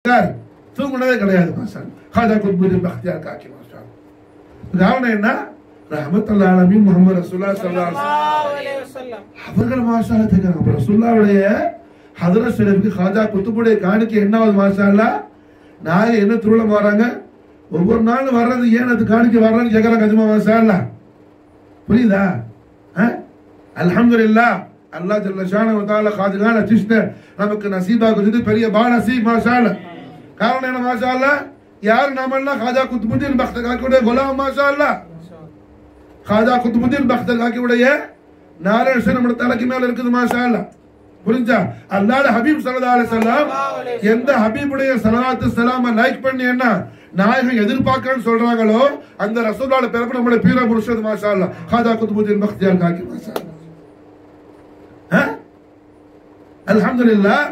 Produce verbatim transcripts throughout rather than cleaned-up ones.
இருக்கார், தூங்குனதே கிடையாது மாஷா ஹாஜா குத்புதீன் பக்தியார் காக்கி மாஷா. காரணம் என்ன? ரஹ்மத்துல்லாஹி அலைஹி முஹம்மது ரசூலுல்லாஹி ஸல்லல்லாஹு அலைஹி வஸல்லம் அவர்கள் மாஷா அல்லாஹ் கேக்குறாங்க. ரசூலுல்லாஹ்வுடைய ஹதரத் ஷரீஃப்க்கு ஹாஜா குத்புடைய காணிக்கை என்னவது மாஷா அல்லாஹ்? நாய என்ன திருவிழா வராங்க, ஒவ்வொரு நாளும் வர்றது ஏன் அது காணிக்க வர்றன்னு கேட்கறாங்க. அதுமா மாஷா அல்லாஹ் புரியுதா? அல்ஹம்துலில்லாஹ் அல்லாஹ் ஜல்ல ஷானஹு வ தஆலா காதிகான சிஷ்ட நமக்கு நசீபாக்குது பெரிய பா நசீப் மாஷா அல்லாஹ். காரணம் என்ன மாஷா அல்லாஹ்? யார் நாமெல்லாம் ஹாஜா குத்புதீன் பக்தகாக்கியுடைய குலாம் மாஷா அல்லாஹ். ஹாஜா குத்புதீன் பக்தகாக்கியுடைய நாராயண நம்ம தலைக்கு மேல இருக்குது மாஷா அல்லாஹ். புரிஞ்சா? அல்லாஹ்வுடைய ஹபீப் ஸல்லல்லாஹு அலைஹி வஸல்லம் எந்த ஹபீபுடைய ஸலவாத்து ஸலாம லைக் பண்ணி என்ன நாயகம் எதிர்பார்க்கறன்னு சொல்றாங்களோ அந்த ரசூலுல்லாஹ்வுடைய பிறப்பு நம்முடைய பீர முர்ஷித் மாஷா அல்லாஹ் ஹாஜா குத்புதீன் பக்தியார் காக்கி மாஷா அல்லாஹ். அல்ஹம்துலில்லாஹ்.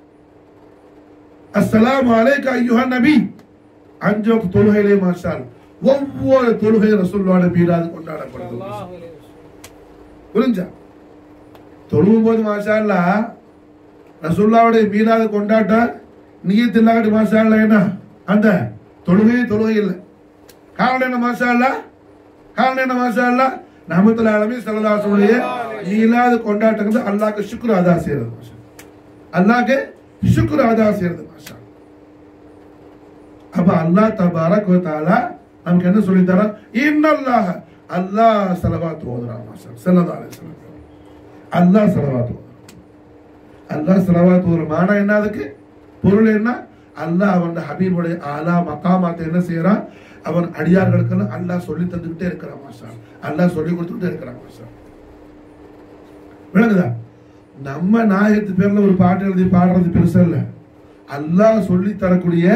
அஸ்ஸலாமு அலைக்க அய்யுஹன் நபி அஞ்சு தொழுகையிலே மாஷா அல்லாஹ் ஒவ்வொரு தொழுகை ரசூலுல்லாஹ்வுடைய மீலாது கொண்டாடப்படுது. புரிஞ்சா? தொழுவும் போது மாஷா அல்லாஹ் ரசூலுல்லாஹ்வுடைய மீலாது கொண்டாட்ட நியத் இல்லாட்டி மாஷா அல்லாஹ் என்ன அந்த தொழுகை தொழுகை இல்லை. காரணம் என்ன மாஷா அல்லாஹ்? காரணம் என்ன மாஷா அல்லாஹ்? ரஹ்மத்துல்லாஹி அலைஹி ஸல்லல்லாஹு அலைஹி வஸல்லம் மீலாது கொண்டாட்டங்கிறது அல்லாஹ்க்கு ஷுக்ர் அதா செய்யறது மாஷா அல்லாஹ்க்கு ஷுக்ர் அதா செய்யறது மாஷா. அப்ப அல்லாஹ் தபாரக் வ தஆலா நமக்கு என்ன சொல்லி தர? இன்னல்லாஹ அல்லாஹ் ஸலவாத் ஓதுறான் மாஷா ஸல்லல்லாஹு அலைஹி வஸல்லம். அல்லாஹ் ஸலவாத் ஓதுறான். அல்லாஹ் ஸலவாத் ஓதுற மானா என்ன? அதுக்கு பொருள் என்ன? அல்லாஹ் அவன் ஹபீபுடைய ஆலா மகாமாத்தை என்ன செய்யறான்? அவன் அடியார்களுக்கு அல்லாஹ் சொல்லி தந்துகிட்டே இருக்கிறான் மாஷா. அல்லாஹ் சொல்லி கொடுத்துக்கிட்டே இருக்கிறான் மாஷா. விளங்குதா? நம்ம நாயகத்து பேர்ல ஒரு பாட்டு எழுதி பாடுறது பெருசா இல்ல. அல்லாஹ் சொல்லி தரக்கூடிய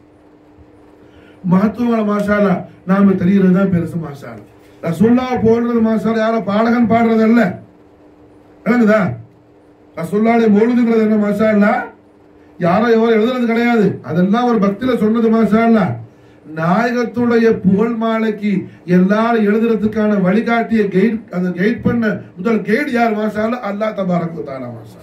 மகத்துவங்களை மாஷா அல்லாஹ் நாம தெரிகிறது தான் பெருசு மாஷா அல்லாஹ். ரசூலுல்லாஹ் போடுறது மாஷா அல்லாஹ் யாரோ பாடகன் பாடுறது அல்ல. விளங்குதா? ரசூலுல்லாஹ்வுடைய மௌலிதுங்கிறது என்ன மாஷா அல்லாஹ்? யாரோ எவரோ எழுதுறது கிடையாது. அதெல்லாம் ஒரு பக்தியில சொன்னது மாஷா அல்லாஹ். நாயகத்துடைய புகழ் மாலைக்கு எல்லாரும் எழுதுறதுக்கான வழிகாட்டிய கைட் அந்த கைட் பண்ண முதல் கைட் யார் மாஷா அல்லாஹ்? அல்லாஹ் தபாரக் வ தஆலா மாஷா.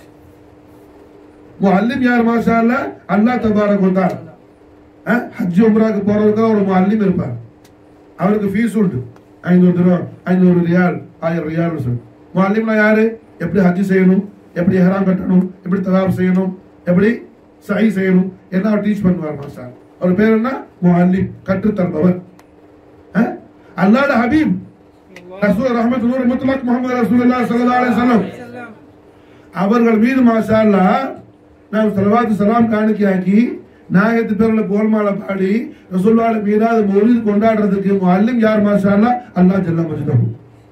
முஅல்லிம் யார் மாஷா அல்லாஹ்? அல்லாஹ் தபாரக் வ தஆலா. ஹஜ் உம்ராக்கு போறதுக்கு ஒரு முஅல்லிம் இருப்பார். அவருக்கு ஃபீஸ் உண்டு. ஐநூறு திர்ஹம், ஐநூறு ரியால், ஆயிரம் ரியால் சொல்லு. முஅல்லிம்னா யாரு? எப்படி ஹஜ் செய்யணும், எப்படி இஹ்ராம் கட்டணும், எப்படி தவாப் செய்யணும், எப்படி சஹி செய்யணும் என்ன டீச் பண்ணுவார் மாஷா. அவர் பேர் என்ன? முஅல்லிம், கற்று தருபவர். அல்லாஹ்வுடைய ஹபீப் ரசூல் ரஹ்மத்துல் நூர் முத்லக் முஹம்மது ரசூலுல்லாஹி ஸல்லல்லாஹு அலைஹி வஸல்லம் அவர்கள் மீது மாஷா அல்லாஹ் நாம் ஸலவாத் ஸலாம் காணிக்கையாக்கி நாயகத்து பேர்ல போல்மால பாடி ரசூலுல்லாஹி மீலாது மௌலித் கொண்டாடுறதுக்கு முஅல்லிம் யார் மாஷா அல்லாஹ்? அல்லாஹ் ஜல்ல மஜ்தஹு.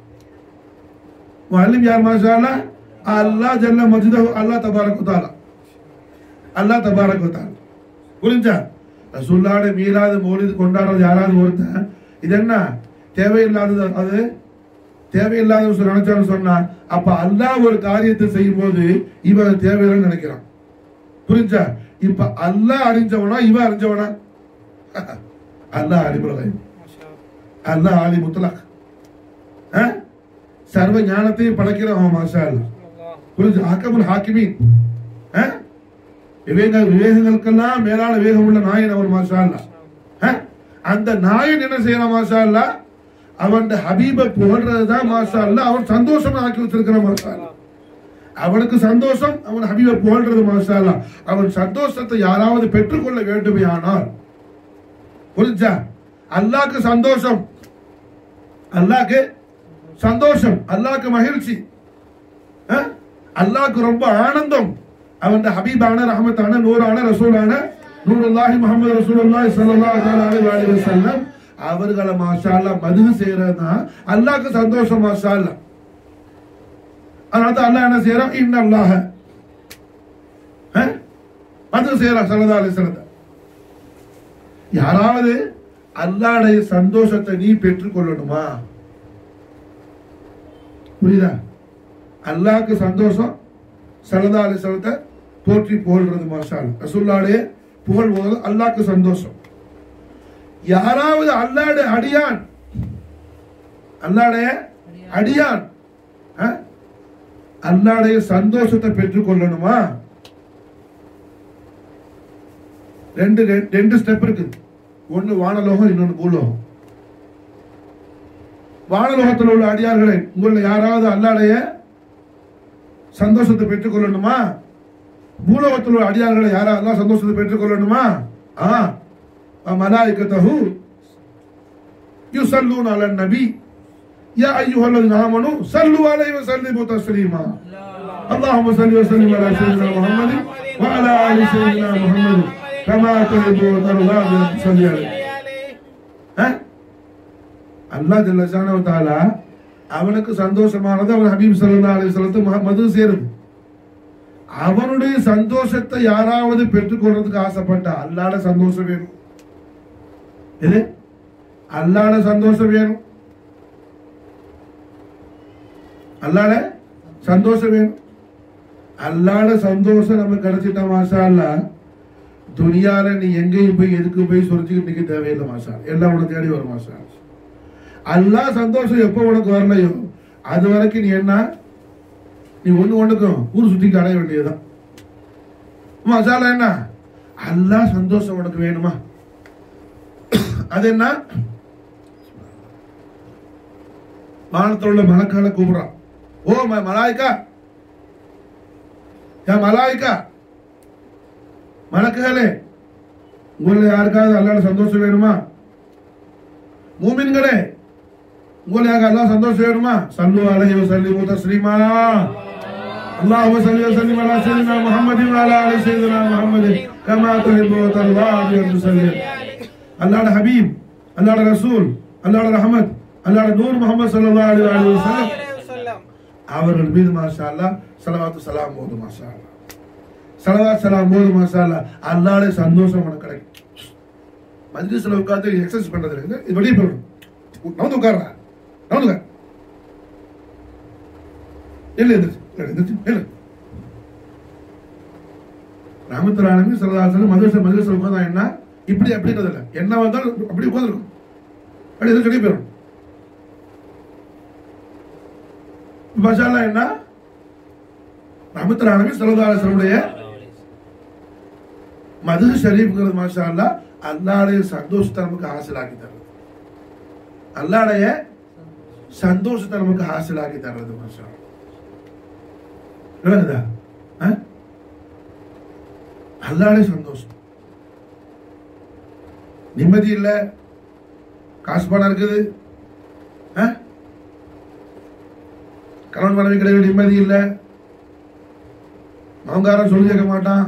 முஅல்லிம் யார் மாஷா அல்லாஹ்? அல்லாஹ் ஜல்ல மஜ்தஹு. அல்லாஹ் தபாரக் வ தஆலா. அல்லாஹ் தபாரக் வ தஆலா. புரிஞ்சா? ரசூலுல்லாஹ்வுடைய மீலாது மௌலித் கொண்டாடுறது யாராவது ஒருத்தன் இது என்ன தேவையில்லாதது, அது தேவையில்லாத நினைச்சான்னு சொன்னா அப்ப அல்லாஹ் ஒரு காரியத்தை செய்யும் போது இவன் தேவையில்லைன்னு நினைக்கிறான். புரிஞ்சா? இப்ப அல்லாஹ் அறிஞ்சவனா இவன் அறிஞ்சவனா? அல்லாஹ் அலிமுல் கைப், அல்லாஹ் ஆலி முத்லக், சர்வ ஞானத்தையும் படைக்கிறவன் மாஷா அல்லாஹ். புரிஞ்சா? ஹக்கமுல் ஹாக்கிமீன், விவேக விவேகங்களுக்கெல்லாம் மேலான விவேகம் உள்ள நாயன் அவர் மாஷா அல்லாஹ். அந்த நாயன் என்ன செய்யறான் மாஷா அல்லாஹ்? அவன் ஹபீபை புகழ்றதுதான் மாஷா அல்லாஹ். அவன் சந்தோஷம் ஆக்கி வச்சிருக்கிறான் மாஷா அல்லாஹ். அவனுக்கு சந்தோஷம், அவன் ஹபீபை புகழ்றது மாஷா அல்லாஹ். அவன் சந்தோஷத்தை யாராவது பெற்றுக்கொள்ள வேண்டுமே ஆனால் புரிஞ்சா? அல்லாஹ்க்கு சந்தோஷம், அல்லாஹ்க்கு சந்தோஷம், அல்லாஹ்க்கு மகிழ்ச்சி, அல்லாஹ்க்கு ரொம்ப ஆனந்தம். அவன் ஹபீபான ரஹமத்தான நூறான ரசூலான நூறுல்லாஹி முஹம்மது ரசூலுல்லாஹி ஸல்லல்லாஹு அலைஹி வஸல்லம் அவர்களை மாஷா அல்லாஹ் மதுஹ் செய்யறதுனா அல்லாஹ்க்கு சந்தோஷம் மாஷா அல்லாஹ். அதனால அல்லாஹ் என்ன செய்யறான்? இன்னல்லாஹ மதுஹ் செய்யறான் ஸல்லல்லாஹு அலைஹி வஸல்லம். யாராவது அல்லாஹ்வுடைய சந்தோஷத்தை நீ பெற்றுக் கொள்ளணுமா? புரியுதா? அல்லாஹ்க்கு சந்தோஷம், ஸல்லல்லாஹு அலைஹி வஸல்லத்தை போற்றி புகழ்றது மாஷா அல்லாஹ். ரசூலுல்லாஹ்வுடைய புகழ் போது அல்லாஹ்க்கு சந்தோஷம். யாராவது அல்லாஹ்வுடைய அடியான், அல்லாஹ்வுடைய அடியான் அல்லாஹ்வுடைய சந்தோஷத்தை பெற்றுக் கொள்ளணுமா? ரெண்டு ரெண்டு ஸ்டெப் இருக்கு. ஒன்னு வானலோகம், இன்னொன்னு பூலோகம். வானலோகத்தில் உள்ள அடியார்களே, உங்களை யாராவது அல்லாஹ்வுடைய சந்தோஷத்தை பெற்றுக் கொள்ளணுமா? பூலோகத்தில் உள்ள அடியார்களை யாரா அல்லாஹ் சந்தோஷத்தை பெற்றுக் கொள்ளணுமா? ஆ மலாயிகத்தஹு யுஸல்லூன அலன் நபி யா அய்யுஹல்லதீன ஆமனூ ஸல்லு அலைஹி வஸல்லிமு தஸ்லீமா. اللهم صل وسلم على سيدنا محمد وعلى آل سيدنا محمد كما تحب وترضى أن تصلي عليه. அல்லாஹ் ஜல்ல ஷானஹு வ தஆலா அவனுக்கு சந்தோஷமானது அவன் ஹபீப் ஸல்லல்லாஹு அலைஹி வஸல்லம் மது சேருது. அவனுடைய சந்தோஷத்தை யாராவது பெற்றுக்கொள்றதுக்கு ஆசைப்பட்டா அல்லாஹ்ட சந்தோஷம் வேணும். இது அல்லாஹ்ட சந்தோஷம் வேணும். அல்லாஹ்ட சந்தோஷம் வேணும். அல்லாஹ்ட சந்தோஷம் நமக்கு கிடைச்சிட்டா மாஷா அல்லாஹ், துனியால நீ எங்கேயும் போய் எதுக்கு போய் சொரிச்சுக்கிட்டு நிக்க தேவையில்லை மாஷா. எல்லாம் உனக்கு தேடி வரும் மாஷா. அல்லாஹ் சந்தோஷம் எப்போ உனக்கு வரலையோ அது வரைக்கும் நீ என்ன, நீ ஒண்ணு ஒண்ணுக்கும் ஊர் சுத்திக்கு அடைய வேண்டியதுதான் மாஷா அல்லாஹ். என்ன அல்லாஹ் சந்தோஷம் உனக்கு வேணுமா? அது என்ன, வானத்தில் உள்ள மலக்கால கூப்பிடுறான். ஓ மலாய்க்கா, யா மலாய்க்கா, மலக்குகளே, உங்களை யாருக்காவது அல்லாஹ்ட சந்தோஷம் வேணுமா? மூமின்களே, உங்களை யாருக்கு அல்லாஹ் சந்தோஷம் வேணுமா? ஸல்லு அலைஹி வஸல்லிமு தஸ்லீமா. اللهم صل وسلم على سيدنا محمد وعلى ال سيدنا محمد كما تحب وترضى ان تصلي. அல்லாஹ்ட ஹபீப், அல்லாஹ்ட ரசூல், அல்லாஹ்ட ரஹ்மத், அல்லாஹ்ட நூர் முஹம்மது ஸல்லல்லாஹு அலைஹி வஸல்லம் அவர்கள் மீது மாஷா அல்லாஹ் ஸலவாத்து ஸலாம் போது மாஷா அல்லாஹ், ஸலவாத் ஸலாம் போது மாஷா அல்லாஹ், அல்லாஹ்வுடைய சந்தோஷம் உனக்கு கிடைக்கும். மஜ்லிஸ்ல உட்கார்ந்து எக்ஸர்சைஸ் பண்றது இல்ல, இது வெளிய போறோம். நவுந்து உட்கார்றா, நவுந்து இல்ல இல்ல இல்ல. ரஹ்மத்துல் ஆலமீன் ஸல்லல்லாஹு அலைஹி வஸல்லம் மஜ்லிஸ் மஜ்லிஸ்ல உட்கார்ந்தா என்ன இப்படி அப்படின்றது இல்ல, என்ன வந்தாலும் அப்படி உட்கார்ந்திருக்கும். அப்படி எது வெளிய போறோம் மாஷா அல்லாஹ். என்ன ரஹ்மத்துல் ஆலமீன் ஸல்லல்லாஹு அலைஹி வஸல்லம் மதுஹ் ஷரீஃப்ங்கிறது மாஷா அல்லாஹ் அல்லாஹ்வுடைய சந்தோஷத்தை நமக்கு ஹாசிலாக்கி தருது. அல்லாஹ்வுடைய சந்தோஷத்தை நமக்கு ஹாசிலாக்கி தருது மாஷா அல்லாஹ். விளங்குதா? அல்லாஹ்வுடைய சந்தோஷம். நிம்மதி இல்ல, காசு பணம் இருக்குது, கணவன் மனைவி கிடையாது, நிம்மதி இல்ல, மகங்காரன் சொல்லி கேட்க மாட்டான்,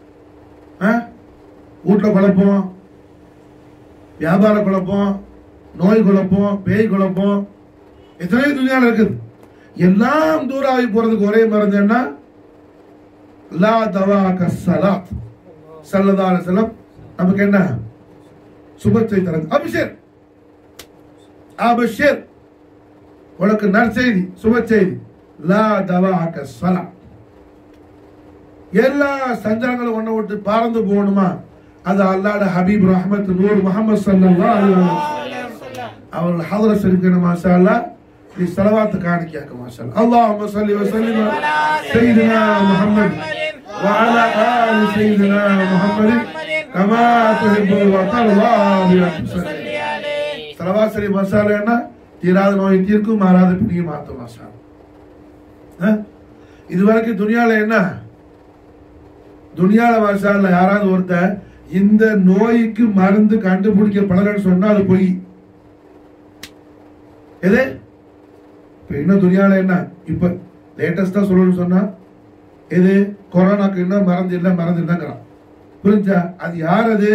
வீட்டுல குழப்பம், வியாபார குழப்பம், நோய் குழப்பம், பேய் குழப்பம், எத்தனை துணியால இருக்குது. எல்லாம் தூராகி போறதுக்கு ஒரே மருந்து என்ன? லா தவாக ஸலாத். ஸல்லல்லாஹு அலைஹி வஸல்லம் நமக்கு என்ன சுபத்தை தரது. அபிஷேர் அபிஷேர், உனக்கு நற்செய்தி, சுப செய்தி. லா தவாக ஸலாத். எல்லா சஞ்சலங்களும் ஒண்ணு விட்டு பறந்து போகணுமா? அது அல்லாஹ்வுடைய ஹபீப் ரஹ்மத் நூர் முஹம்மது ஸல்லல்லாஹு அலைஹி வஸல்லம் அவர்கள் ஹதரத் இருக்கணும் மாஷா அல்லாஹ். நீ ஸலவாத் காணிக்கையாக்க மாஷா அல்லாஹ். அல்லாஹும்ம ஸல்லி வ ஸல்லிம் அலா சய்யிதினா முஹம்மத் வ அலா ஆலி சய்யிதினா முஹம்மத் கமா துஹிப்பு வ தர்லா அன் ஸல்லி அலைஹி. ஸலவாத் சரி மாஷா அல்லாஹ். என்ன தீராத நோய் தீர்க்கும், மாறாத பிணியை மாத்தும் மாஷா அல்லாஹ். இதுவரைக்கும் துனியால என்ன, துனியால மாஷா அல்லாஹ் யாராவது ஒருத்தர் இந்த நோய்க்கு மருந்து கண்டுபிடிக்க பலன்னு சொன்னா அது பொய். எது என்ன துனியால என்ன இப்ப லேட்டஸ்டா சொல்லணும்னு சொன்னா எது கொரோனாக்கு என்ன மருந்து இல்ல மருந்து இல்லங்கிறான். புரிஞ்சா? அது யார்? அது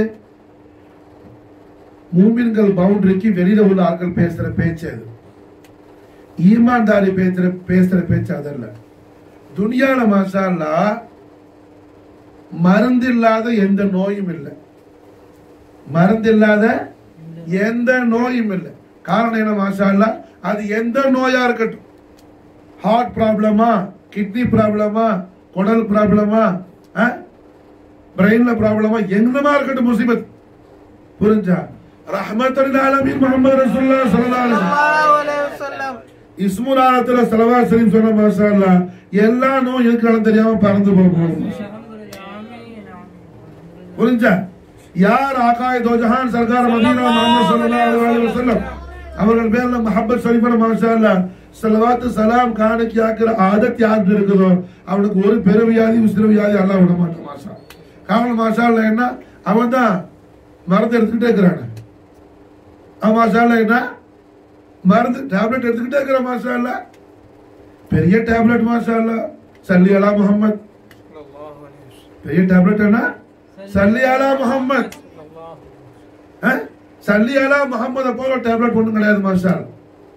மூமின்கள் பவுண்டரிக்கு வெளியில உள்ள ஆட்கள் பேசுற பேச்சு. அது ஈமான்தாரி பேசுற பேசுற பேச்சு அதல்ல. துனியால மாஷா அல்லாஹ் மருந்து இல்லாத எந்த நோயும் இல்லை, மருந்து இல்லாத எந்த நோயும் இல்லை. காரணம் என்ன மாஷா அல்லாஹ்? அது எந்த நோயா இருக்கட்டும், ஹார்ட் ப்ராப்ளமா, கிட்னி ப்ராப்ளமா, குடல் ப்ராப்ளமா, பிரெயின்ல ப்ராப்ளமா, எங்கமா இருக்கட்டும் முசீபத். புரிஞ்சா? ரஹ்மத்துல் ஆலமீன் முஹம்மது ரசூலுல்லாஹ் ஸல்லல்லாஹு அலைஹி வஸல்லம் இஸ்முல் ஆலத்துல ஸலவாத் ஷரீஃப் சொன்ன மாஷா அல்லாஹ் எல்லா நோயும் எதுக்கு தெரியாம பறந்து போகும். புரிஞ்சா? யார் ஆகாய தோ ஜஹான் சர்கார் மதீனா முஹம்மது ஸல்லல்லாஹு அலைஹி வஸல்லம் அவர்கள் பேர்ல முஹப்பத் ஷரீஃபான மாஷா அல்லாஹ் ஸலவாத் சலாம் காணிக்கை ஆக்குற ஆதத் யாருக்கு இருக்குதோ அவனுக்கு ஒரு பெருவியாதி உசிர வியாதி அல்லாஹ் விட மாட்டான் மாஷா. காரணம் மாஷா அல்லாஹ் என்ன அவன் தான் மருந்து எடுத்துக்கிட்டே இருக்கிறான். அவன் மாஷா அல்லாஹ் என்ன மருந்து டேப்லெட் எடுத்துக்கிட்டே இருக்கிறான் மாஷா அல்லாஹ். பெரிய டேப்லெட் மாஷா அல்லாஹ் சல்லி அலா முஹம்மத். பெரிய டேப்லெட் என்ன சல்லி அலா முஹம்மத். சல்லி அலா முஹம்மத போல டேப்லெட் ஒன்றும் கிடையாது மாஷா அல்லாஹ்.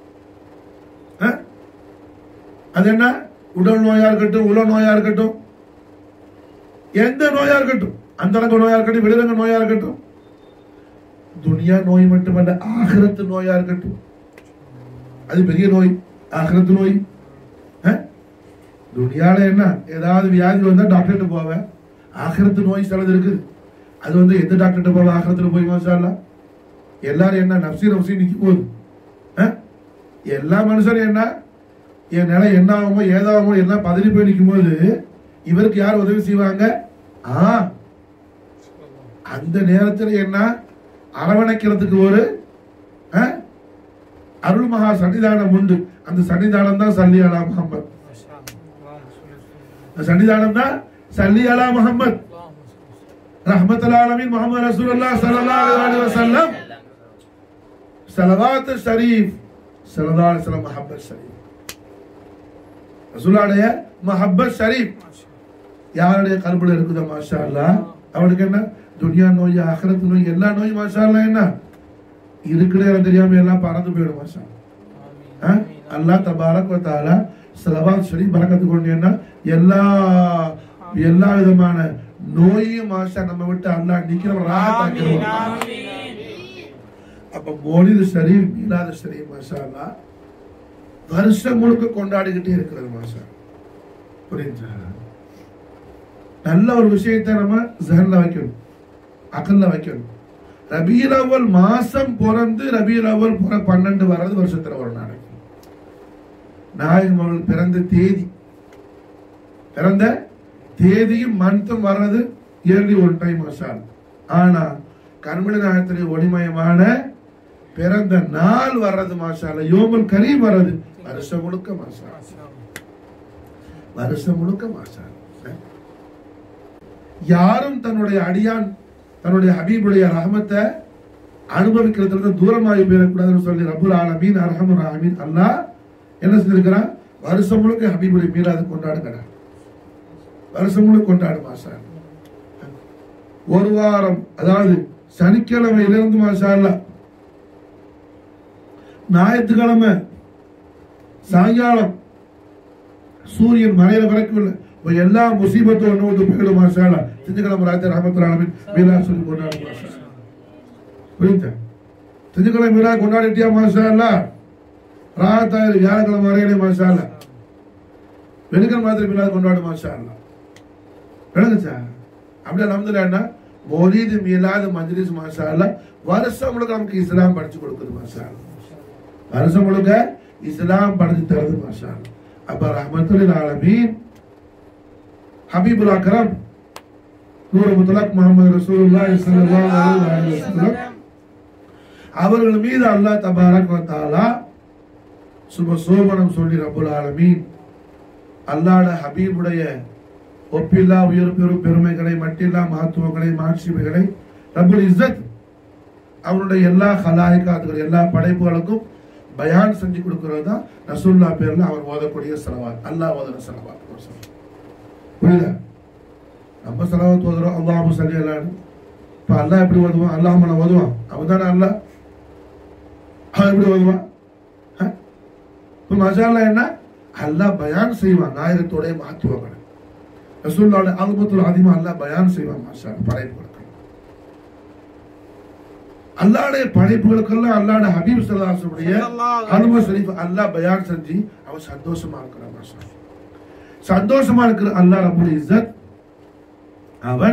அது என்ன உடல் நோயா இருக்கட்டும் உல நோயா இருக்கட்டும் எந்த நோயா இருக்கட்டும் அந்தரங்க நோயா இருக்கட்டும் வெளிரங்க நோயா இருக்கட்டும் துனியா நோய் மட்டுமல்ல ஆகிரத்து நோயா இருக்கட்டும் அது பெரிய நோய் ஆகிரத்து நோய். துனியால என்ன ஏதாவது வியாதி வந்தா டாக்டர்கிட்ட போவேன். ஆகிரத்து நோய் சிலது இருக்குது அது வந்து எந்த டாக்டர்கிட்ட போவேன் ஆகிரத்துல போய் மாஷா அல்லாஹ். எல்லாரும் என்ன நப்சி நப்சி நிற்கும் போது எல்லா மனுஷரும் என்ன என் நிலை என்ன ஆகுமோ ஏதாகுமோ எல்லாம் பதறி போய் நிற்கும் போது இவருக்கு யார் உதவி செய்வாங்க? ஆ அந்த நேரத்தில் என்ன அரவணைக்கிறதுக்கு ஒரு அருள் மகா சன்னிதானம் உண்டு. அந்த சன்னிதானம் தான் சல்லி அலா முஹம்மத். சன்னிதானம் தான் சல்லி அலா முஹம்மத் ரஹ்மத்துல் ஆலமீன் முஹம்மது ரசூலுல்லாஹ் ஸல்லல்லாஹு அலைஹி வஸல்லம் ஸலவாத் ஷரீஃப் ஸல்லல்லாஹு அலைஹி வஸல்லம் முஹப்பத் ஷரீஃப் ரசூலுடைய முஹப்பத் ஷரீஃப் யாருடைய கல்புல இருக்குதோ மாஷா அல்லாஹ் அவனுக்கு என்ன துனியா நோய் ஆகிரத் நோய் எல்லா நோயும் மாஷா அல்லாஹ் என்ன இருக்கிற தெரியாம எல்லாம் பறந்து போயிடும் மாஷா அல்லாஹ். அல்லாஹ் தபாரக் வ தஆலா ஸலவாத் ஷரீஃப் பரக்கத்து கொண்டு என்ன எல்லா எல்லா விதமான நோயும் மாஷா நம்ம விட்டு அல்லாஹ் நீக்கிறவ ராஹத் ஆக்கிடுவான். அப்ப மௌலிது ஷரீஃப் மீலாது ஷரீஃப் மாஷா அல்லாஹ் வருஷம் முழுக்க கொண்டாடிக்கிட்டே இருக்கிறது மாஷா. புரியுதா? நல்ல ஒரு விஷயத்தை நம்ம ஜஹன்ல வைக்கணும் அக்கல்ல வைக்கணும். ரபியுல் அவ்வல் மாசம் பிறந்து ரபியுல் அவ்வல் பிற பன்னெண்டு வர்றது வருஷத்துல ஒரு நாளைக்கு நாயகம் அவர்கள் பிறந்த தேதி பிறந்த தேதியும் மந்த்தும் வர்றது இயர்லி ஒன் டைம் மாஷா. ஆனா கண்மணி நாயகத்துடைய ஒளிமயமான பிறந்த நாள் வர்றது மாஷா யோமுல் கரீம் வர்றது வருஷம் முழுக்க மாஷா வருஷம் முழுக்க மாஷா. யாரும் தன்னுடைய அடியான் தன்னுடைய ஹபீபுடைய ரஹமத்தை அனுபவிக்கிறதுல தூரமாகி போயிடக்கூடாதுன்னு சொல்லி ரப்புல் ஆலமீன் அர்ஹமுர் ரஹீம் அல்லாஹ் என்ன செஞ்சிருக்கிறான்? வருஷம் முழுக்க ஹபீபுடைய மீலாது கொண்டாடுங்க. வருஷம் முழுக்க கொண்டாடு மாஷா. ஒரு வாரம் அதாவது சனிக்கிழமையிலிருந்து மாஷா அல்லாஹ் ஞாயிற்றுக்கிழமை சாயங்காலம் சூரியன் மறையிற வரைக்கும் எல்லா முசீபத்தும் ஒன்று விட்டு போயிடும் மாஷா அல்லாஹ். திங்கட்கிழமை ராத்திரி ரஹமத்துல் ஆலமீன் மீலாது சொல்லி கொண்டாடு மாஷா. புரியுதா? திங்கட்கிழமை மீலாது கொண்டாடிட்டியா மாஷா அல்லாஹ் ராத்தாயிரம் வியாழக்கிழமை வரையிலே மாஷா அல்லாஹ். வெள்ளிக்கிழமை மாதிரி மீலாது கொண்டாடு மாஷா அல்லாஹ். விளங்குச்சா? அப்படி அல்ஹம்துலில்லாஹ் மௌலிது மீலாது மஜ்லிஸ் மாஷா அல்லாஹ் வருஷம் முழுக்க நமக்கு இஸ்லாம் படிச்சு கொடுக்குது மாஷா அல்லாஹ். வருஷம் முழுக்க இஸ்லாம் படிச்சு தருது மாஷா அல்லாஹ். அப்ப ரஹ்மத்துல் ஆலமீன் ஹபீபுல் அக்ரம் நூறு முத்தலக் முஹம்மது ரசூலுல்லாஹி ஸல்லல்லாஹு அலைஹி வஸல்லம் அவர்கள் மீது அல்லாஹ் தபாரக் வ தஆலா சுப சோபனம் சொல்லி ரப்புல் ஆலமீன் அல்லாஹ்வுடைய ஹபீபுடைய ஒப்பில்லா உயர் பெரும் பெருமைகளை மட்டில்லா மகத்துவங்களை மாட்சிமைகளை ரப்புல் இஸ்ஸத் அவருடைய எல்லா ஹலாயிகாத்துகள் எல்லா படைப்புகளுக்கும் பயான் செஞ்சு கொடுக்கிறது தான் ரசூலுல்லாஹ் பேர்ல அவர் ஓதக்கூடிய ஸலவாத். அல்லாஹ் ஓதுற ஸலவாத். புரியுதா? நம்ம ஸலவாத் ஓதுறோம் அல்லாஹும்ம ஸல்லி அலா. இப்ப அல்லாஹ் எப்படி ஓதுவான்? அல்லாஹ்மன ஓதுவான். அவன் தானே அல்லாஹ். அவன் எப்படி ஓதுவான்? இப்ப மாஷா அல்லாஹ் என்ன அல்லாஹ் பயான் செய்வான் நாயகத்தோடைய மகத்துவங்களை. ரசூலுல்லாஹ்வுடைய அல்பத்துல் அதிமா அல்லாஹ் பயான் செய்வான் மாஷா அல்லாஹ் படைப்புகளுக்கு. அல்லாஹ்வுடைய படைப்புகளுக்கெல்லாம் அல்லாஹ்வுடைய ஹபீப் ஸல்லல்லாஹு அலைஹி வஸல்லம் அல்ம ஷரீஃப் அல்லாஹ் பயான் செஞ்சு அவன் சந்தோஷமா இருக்கிறான் மாஷா அல்லாஹ். சந்தோஷமா இருக்கிற அல்லாஹ் ரப்புல் இஸ்ஸத் அவன்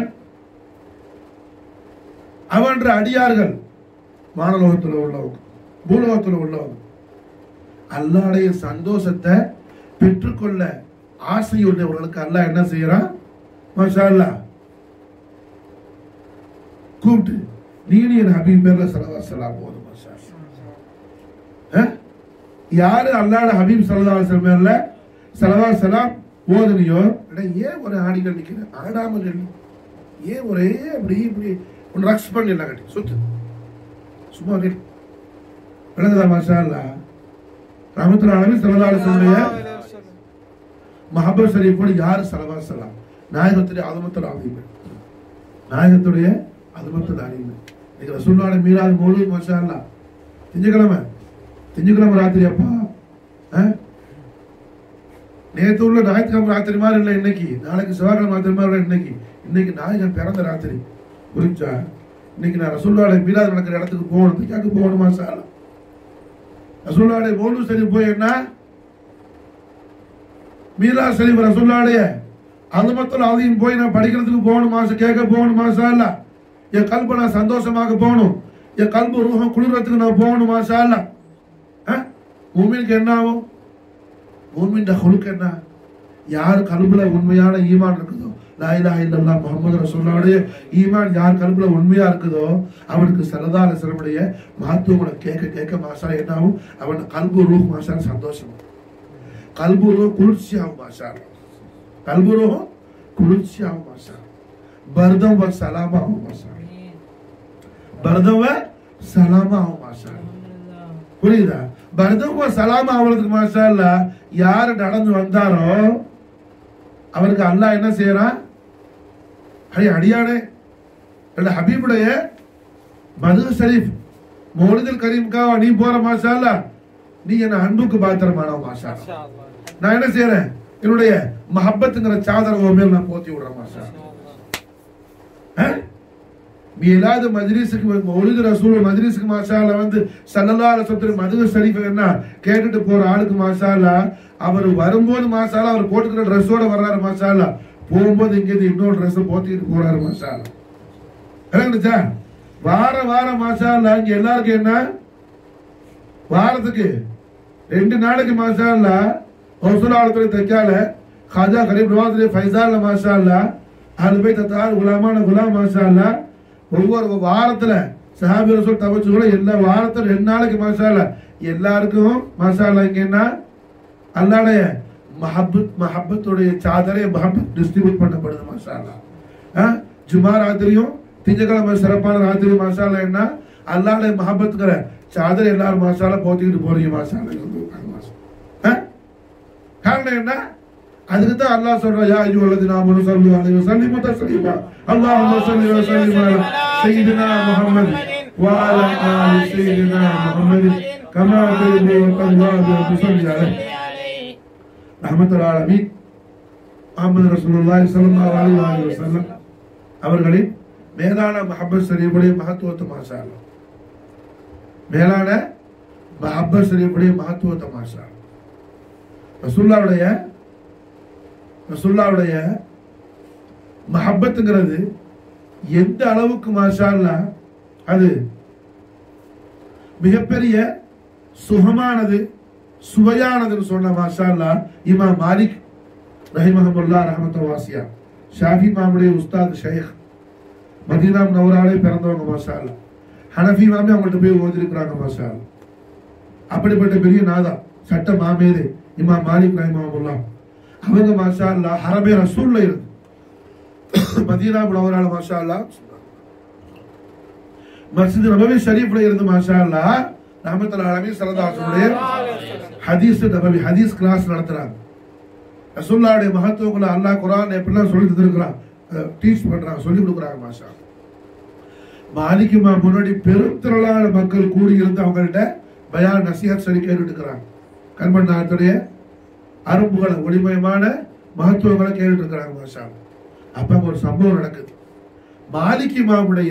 அவன்ற அடியார்கள் வானலோகத்தில் உள்ளவங்க பூலோகத்தில் உள்ளவங்க அல்லாஹ்வுடைய சந்தோஷத்தை பெற்றுக்கொள்ள ஆசையுள்ளவர்களுக்கு அல்லாஹ் என்ன செய்யறான் மாஷா அல்லாஹ் கூப்பிட்டு நீனு என் ஹபீப் பேர்ல ஸல்லல்லாஹு ஸலாம் போதும். யாரு அல்லாஹ்வுடைய ஹபீப் ஸல்லல்லாஹு அலைஹி வஸல்லம் பேர்ல ஸல்லல்லாஹு ஸலாம் ஓதுனியோ, ஏன் ஒரு ஆடிகள் நிக்கிற ஆடாமல் இல்லை, ஏன் ஒரே அப்படி இப்படி ஒன்று ரக்ஸ் பண்ணி எல்லாம் கட்டி சுத்து சும்மா விளங்குதா? மாஷா அல்லாஹ். ரஹ்மத்துல்லாஹி அலைஹி ஸல்லல்லாஹு அலைஹி வஸல்லம் மஹப்பத் ஷரீஃபோடு யார் ஸல்லல்லாஹு ஸலாம் நாயகத்துடைய அஸமத்துல் அஸீம், நாயகத்துடைய அஸமத்துல் அஸீம். இன்னைக்கு ரசூலுல்லாஹி மீலாது மௌலூத் மாஷா அல்லாஹ் திங்கக்கிழமை திங்கக்கிழமை ராத்திரி அப்பா நேற்று உள்ள ஞாயிற்றுக்கிழமை ராத்திரி மாதிரி இல்லை இன்னைக்கு, நாளைக்கு செவ்வாய்க்கிழமை ராத்திரி மாதிரி இல்லை இன்னைக்கு. இன்னைக்கு நாயகன் பிறந்த ராத்திரி புரிஞ்சா? இன்னைக்கு நான் ரசூலுல்லாஹி மீலாது நடக்கிற இடத்துக்கு போகணும், திக்காக்கு போகணும் மாஷா அல்லாஹ். ரசூலுல்லாஹி மௌலூத் ஷரீஃப் போய் என்ன மீலாது ஷரீஃப் ரசூலுல்லாஹி அஸமத்துல் அஸீம் போய் நான் படிக்கிறதுக்கு போகணும் மாஷா, கேட்க போகணும் மாஷா அல்லாஹ். என் கல்பை நான் சந்தோஷமாக போகணும், என் கல்பு ரூஹம் குளிர்றதுக்கு நான் போகணும் மாஷா அல்லாஹ். மூமினுக்கு என்ன ஆகும்? மூமின் ஹுலுக் என்ன? யார் கல்புல உண்மையான ஈமான் இருக்குதோ, லா இலாஹ இல்லல்லாஹ் முஹம்மது ரசூலுல்லாஹ்வுடைய ஈமான் யார் கல்புல உண்மையா இருக்குதோ அவனுக்கு ஸல்லல்லாஹு அலைஹி வஸல்லமுடைய மஹத்துவங்களை கேட்க கேட்க மாஷா என்ன ஆகும்? அவன் கல்பு ரூஹ் மாஷா சந்தோஷம், கல்பு ரூஹ் குளிர்ச்சி ஆகும் மாஷா, கல்பு ரூஹ் குளிர்ச்சி ஆகும் மாஷா, பர்தம் வ சலாமா ஆகும் மாஷா, பர்தம் வ சலாமா ஆகும் மாஷா. புரியுதா? பர்தம் வ சலாமா அவளுக்கு மாஷா அல்லாஹ் யார் நடந்து வந்தாரோ அவருக்கு அல்லாஹ் என்ன செய்யறான்? அடி அடியானே ஹபீபுடைய மது ஷரீஃப் மௌலிதுல் கரீம்காக நீ போற மாஷா அல்லாஹ், நீ என்ன அன்புக்கு பாத்திரமானவ மாஷா அல்லாஹ். நான் என்ன செய்யறேன்? என்னுடைய மஹப்பத்துங்கிற சாதர மேல் நான் போத்தி விடுறேன் மாஷா அல்லாஹ். மீலாது மஜ்லிஸுக்கு மௌலிது ரசூல் மஜ்லிஸுக்கு மாஷா அல்லாஹ் வந்து ஸல்லல்லாஹு அலைஹி வஸல்லம் மது ஷரீஃப் என்ன கேட்டுட்டு போற ஆளுக்கு மாஷா அல்லாஹ் அவர் வரும்போது மாஷா அல்லாஹ் அவர் போட்டுக்கிற ட்ரெஸ்ஸோட வர்றாரு மாஷா அல்லாஹ், போகும்போது இங்கேருந்து இன்னொரு ட்ரெஸ் போத்திக்கிட்டு போறாரு மாஷா அல்லாஹ். விளங்குச்சா? வார வாரம் மாஷா அல்லாஹ் இங்க எல்லாருக்கும் என்ன வாரத்துக்கு ரெண்டு நாளைக்கு மாஷா அல்லாஹ் ஹவுசுலாலத்துடைய தைக்கால खाजा गरीब नवाज फैजाल माशाअल्लाह अहल बैत तार गुलामान गुलाम माशाअल्लाह ஒவ்வொரு வாரத்துல சஹாபி ரசூல் தவஜுல எல்லா வாரத்துல ரெண்டு நாளைக்கு மாஷாஅல்லாஹ் எல்லாருக்கும் மாஷாஅல்லாஹ் இங்க என்ன அல்லாஹ்வுடைய மஹப்பத் மஹப்பத்துடைய சாதரை மஹப்பத் டிஸ்ட்ரிபியூட் பண்ணப்படுது மாஷாஅல்லாஹ். ஜுமா ராத்திரியும் திங்கக்கிழமை சிறப்பான ராத்திரி மாஷாஅல்லாஹ் என்ன அல்லாஹ்வுடைய மஹப்பத்துங்கற சாதரை எல்லாரும் மாஷாஅல்லாஹ் போத்திட்டு போறீங்க மாஷாஅல்லாஹ். காரணம் என்ன? அதுக்கு தான் அல்லாஹ் சொல்றான் யா அய்யுஹல்லதீன ஆமனு ஸல்லு அலைஹி வஸல்லிமு தஸ்லீமா அல்லாஹும்ம ஸல்லி வ ஸல்லிம் அலா சய்யிதினா முஹம்மத் வ அலா ஆலி சய்யிதினா முஹம்மத் கமா துஹிப்பு வ தர்து வ ஸல்லி அலைஹி ரஹ்மத்துல் ஆலமீன் முஹம்மது ரசூலுல்லாஹி ஸல்லல்லாஹு அலைஹி வஸல்லம் அவர்களின் மேலான மஹப்பத் ஷரீஃபுடைய மகத்துவத்தை மாஷாஅல்லாஹ், மேலான மஹப்பத் ஷரீஃபுடைய மகத்துவத்தை மாஷாஅல்லாஹ். ரசூலுல்லாஹ்வுடைய ரசூலுல்லாஹ்வுடைய மஹப்பத்துங்கிறது எந்த அளவுக்கு மாஷாஅல்லாஹ் அது மிகப்பெரிய சுகமானது சுவையானதுன்னு சொன்ன மாஷாஅல்லாஹ் இமாம் மாலிக் ரஹிமஹுல்லாஹ் ரஹ்மத்துல் வாசியா ஷாஃபி இமாமுடைய உஸ்தாத் ஷேக் மதீனா முனவராலே பிறந்தவங்க மாஷாஅல்லாஹ். ஹனஃபி இமாமே அவங்கள்ட்ட போய் ஓதிருக்கிறாங்க மாஷாஅல்லாஹ். அப்படிப்பட்ட பெரிய நாதா சட்ட மாமேதே இமாம் மாலிக் ரஹிமஹுல்லாஹ் அவங்க மாஷாஅல்லாஹ் ஹரமே ரசூல்ல இருந்து மதீனா முனவரால மாஷாஅல்லாஹ் மஸ்ஜித் நபவி ஷரீஃப்ல இருந்து மாஷாஅல்லாஹ் ரஹ்மத்துல் ஆலமீன் ஸல்லல்லாஹு அலைஹி வஸல்லம் ஹதீஸ் நபவி ஹதீஸ் கிளாஸ் நடத்துறாங்க. ரசூலுல்லாஹ்வுடைய மகத்துவங்களை அல்லாஹ் குர்ஆன்ல எப்படிலாம் சொல்லி தந்திருக்கிறான், டீச் பண்றாங்க, சொல்லி கொடுக்குறாங்க மாஷாஅல்லாஹ். மாலிக் இமாம் முன்னாடி பெரும் திரளான மக்கள் கூடி இருந்து அவங்கள்ட்ட பயான் நசீஹத் சொல்லி கேட்டுட்டு இருக்கிறாங்க. கண்மன் நாட்டுடைய அரும்புகளை ஒளிமயமான மகத்துவங்களை கேட்டுட்டு இருக்கிறாங்க மாஷாஅல்லாஹ். அப்ப ஒரு சம்பவம் நடக்குது. மாலிக் இமாமுடைய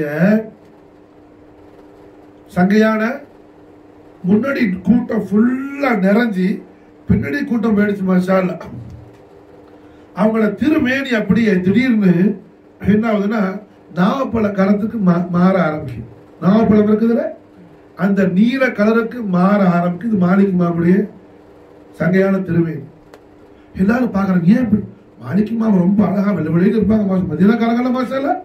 சங்கையான முன்னாடி கூட்டம் ஃபுல்லா நிறைஞ்சி பின்னாடி கூட்டம் போயிடுச்சு மாஷாஅல்லாஹ். அவங்கள திருமேனி அப்படியே திடீர்னு என்ன ஆகுதுன்னா நாவப்பழ கலத்துக்கு மாற ஆரம்பிக்கும். நாவப்பழம் இருக்குதுல அந்த நீல கலருக்கு மாற ஆரம்பிக்குது மாலிக் இமாமுடைய சங்கையான திருமேனி. எல்லாரும் பாக்குறாங்க, ஏன் மாலிக் இமாம் ரொம்ப அழகா வெள்ள வெளியில இருப்பாங்க, மதீனாக்காரங்கள மாஷாஅல்லாஹ்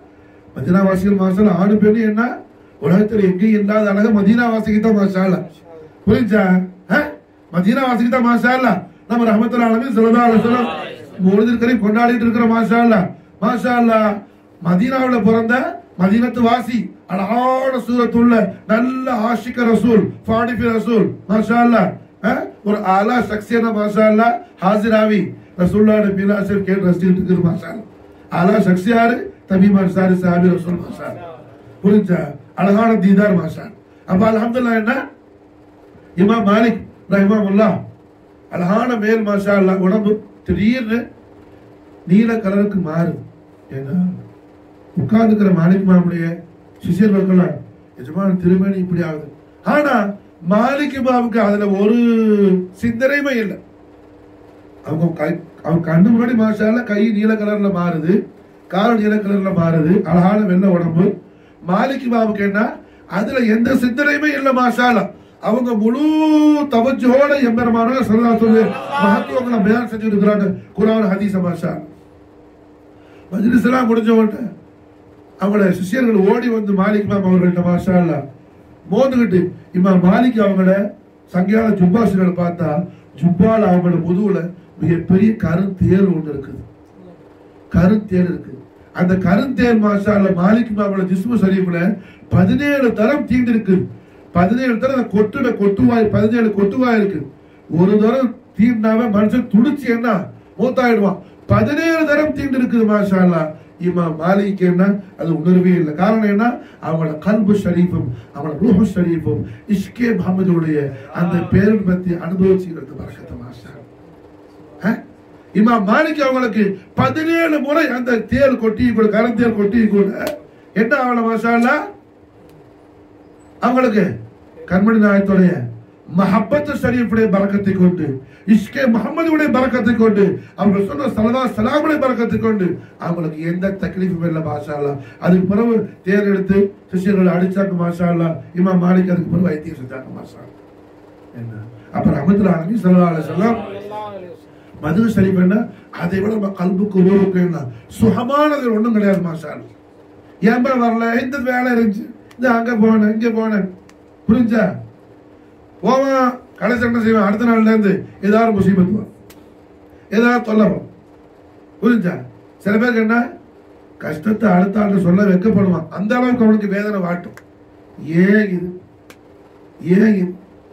மதீனா வாசிகள் மாஷா ஆணு பெண்ணு என்ன உலகத்தில் எங்கேயும் இல்லாத அழக மதீனா வாசிக்கு தான் மாஷா அல்லா. புரிஞ்சா? மதீனா வாசிக்கு தான் மாஷா அல்லா. நம்ம ரஹ்மத்துல் ஆலமீன் ஸல்லல்லாஹு அலைஹி வஸல்லம் மௌலிதுல் கரீம் கொண்டாடிட்டு இருக்கிற மாஷா அல்லா. மாஷா அல்லா மதீனாவுல பிறந்த மதீனத்து வாசி அழகான சூரத்துள்ள நல்ல ஆஷிக ரசூல் ஃபாடிஃபி ரசூல் மாஷா அல்லா. ஒரு ஆலா சக்சியான மாஷா அல்லா ஹாஜிராவி ரசூலுல்லாஹி மீலாத் ஷரீஃப் கேட்டு ரசிச்சிட்டு இருக்கு மாஷா அல்லா. ஆலா சக்சி யாரு? தமீம் அன்சாரி சஹாபி ரசூல் மாஷா அல்லா. புரிஞ்சா? அழகான தீதார் மாஷா. அப்ப அல்ஹம்துலில்லாஹ் என்ன இமாம் மாலிக் ரஹிமஹுல்லாஹ் அழகான மேல் மாஷா அல்லா உடம்பு திடீர்னு நீல கலருக்கு மாறுது. ஏன்னா உட்கார்ந்துக்கிற மாலிக் மாமுடைய சிஷியர்கள் எஜமான திருமணி இப்படி ஆகுது. ஆனா மாலிக் இமாமுக்கு அதுல ஒரு சிந்தனையுமே இல்லை. அவங்க கை அவங்க கண்ணு முன்னாடி மாஷா அல்லா கை நீல கலர்ல மாறுது, கால் நீல கலர்ல மாறுது, அழகான வெள்ள உடம்பு. மாலிக் இமாமுக்கு என்ன அதுல எந்த சிந்தனையுமே இல்லை மாஷா அல்லா. அவங்க முழு தவஜ்ஜோட எம்பெருமான ஸல்லல்லாஹு அலைஹி வஸல்லம் மஹத்துவங்களை பயான் செஞ்சுட்டு இருக்கிறாங்க குர்ஆன் ஹதீஸ மாஷா. மஜ்லிஸ் எல்லாம் முடிஞ்ச உடனே அவங்கள சிஷியர்கள் ஓடி வந்து மாலிக் இமாம் அவர்கள்ட்ட மாஷா அல்லா மோதுகிட்டு இமாம் மாலிக் அவங்கள சங்கையால ஜுப்பாசிகளை பார்த்தா ஜுப்பால அவங்களோட முதுகுல மிகப்பெரிய கருந்தேல் ஒன்று இருக்குது. கருந்தேல் இருக்கு. அந்த கருந்தேல் மாஷா அல்லா மாலிக் இமாமோட ஜிஸ்மு ஷரீஃப்ல பதினேழு தரம் தீண்டு இருக்கு. பதினேழு தரம் கொட்டுட கொட்டுவாய் பதினேழு கொட்டுவாய் இருக்கு. ஒரு தரம் தீண்டாம மனுஷன் துடிச்சு என்ன மூத்தாயிடுவான். பதினேழு தரம் தீண்டு இருக்குது மாஷா அல்லா. இமாம் மாலிக் என்ன அது உணர்வே இல்லை. காரணம் என்ன? அவங்களோட கல்பு ஷரீஃபும் அவங்களோட ரூஹு ஷரீஃபும் இஷ்கே முஹம்மதுடைய அந்த பேரன்பத்தை அனுபவிச்சுக்கிறது பரக்கத்து மாஷா. இமாம் மாலிக் அவங்களுக்கு பதினேழு முறை அந்த தேல் கொட்டி கூட கருந்தேல் கொட்டி கூட என்ன அவளை மாஷா அல்லா அவங்களுக்கு கண்மணி நாயத்துடைய மஹப்பத்து ஷரீஃபுடைய பரக்கத்தை கொண்டு இஷ்கே முஹம்மதுடைய பரக்கத்தை கொண்டு அவங்க சொன்ன ஸலவாத் ஸலாமுடைய பரக்கத்தை கொண்டு அவங்களுக்கு எந்த தக்லீஃபும் இல்லை மாஷா அல்லா. அதுக்கு பிறகு தேர் எடுத்து சிஷியர்கள் அடிச்சாங்க மாஷா அல்லா. இமாம் மாலிக் அதுக்கு பிறகு வைத்தியம் செஞ்சாங்க மாஷா. என்ன அப்ப ரஹ்மத்துல் ஆலமீன் ஸல்லல்லாஹு அலைஹி வஸல்லம் மதுரை ஷரீஃப் என்ன அதை விட நம்ம கல்புக்கு ரூஹுக்கு என்ன சுகமானது ஒன்றும் கிடையாது மாஷா அல்லா. ஏன் வரல இந்த வேலை இருந்துச்சு இந்த அங்க போனேன் இங்க போனேன் புரிஞ்சா போவான் கடைசி என்ன செய்வான் அடுத்த நாள்ல இருந்து ஏதாவது முசீபத்து வரும் ஏதாவது தொல்லவும் புரிஞ்சா. சில பேருக்கு என்ன கஷ்டத்தை அடுத்த ஆண்டு சொல்ல வைக்கப்படுவான். அந்த அளவுக்கு அவனுக்கு வேதனை வாட்டும். ஏன் இது ஏன் இது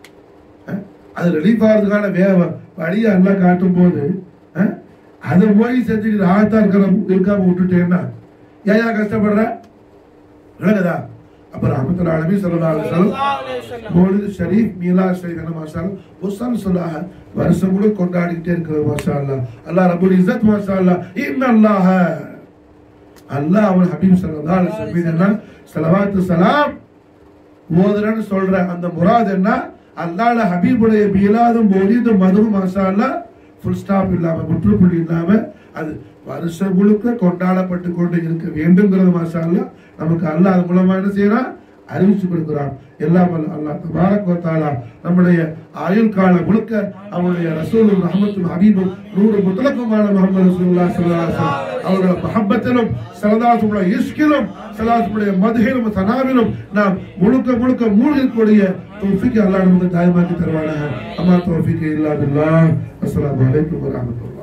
அது ரிலீஃப் ஆகிறதுக்கான வே வழியை எல்லாம் காட்டும் போது அதை போய் செஞ்சுட்டு ஆத்தா இருக்கிற இருக்காம விட்டுட்டேன்னா ஏன் கஷ்டப்படுற விளங்குதா? அப்ப ரஹ்மத்துல் ஆலமீன் ஸல்லல்லாஹு அலைஹி வஸல்லம் மௌலிது ஷரீஃப் மீலாத் ஷரீஃப் என்ன மாஷா அல்லாஹ் முஸ்ஸல் ஸலாஹ் வருஷம் முழு கொண்டாடிட்டே இருக்கிறது மாஷா அல்லாஹ். அல்லாஹ் ரப்புல் இஸ்ஸத் மாஷா அல்லாஹ் இன்னல்லாஹ அல்லாஹ் அவன் ஹபீப் ஸல்லல்லாஹு அலைஹி வஸல்லம் என்ன ஸலவாத் ஸலாம் ஓதுறன்னு சொல்ற அந்த முராத் என்ன அல்லாஹ்ல ஹபீபுடைய மீலாதும் மௌலிதும் மதுவும் மாஷா அல்லாஹ் ஃபுல் ஸ்டாப் இல்லாம முற்றுப்புள்ளி இல்லாம அது வருஷம் முழுக்க கொண்டாடப்பட்டு கொண்டு இருக்க வேண்டும்ங்கிறது மாஷா அல்லாஹ் நமக்கு அல்லாஹ் அது மூலமா என்ன செய்யறான் அறிவிச்சு கொடுக்கிறான். எல்லாம் அல்லாஹ் தபாரக் வ தஆலா நம்முடைய ஆயுள் கால முழுக்க அவருடைய ரசூலும் ரஹ்மத்துல் ஹபீபும் நூறு முத்தலக்குமான முஹம்மது ரசூலுல்லாஹி ஸல்லல்லாஹு அலைஹி வஸல்லம் அவருடைய மஹப்பத்திலும் ஸலவாத்துடைய இஷ்கிலும் ஸலவாத்துடைய மத்ஹிலும் தனாவிலும் நாம் முழுக்க முழுக்க மூழ்கக்கூடிய தௌஃபீக் அல்லாஹ் நமக்கு தாயமாக்கி தருவானாக. அம்மா தௌஃபீக் இல்லா பில்லாஹ். அஸ்ஸலாமு அலைக்கும் வ ரஹ்மத்துல்லாஹி.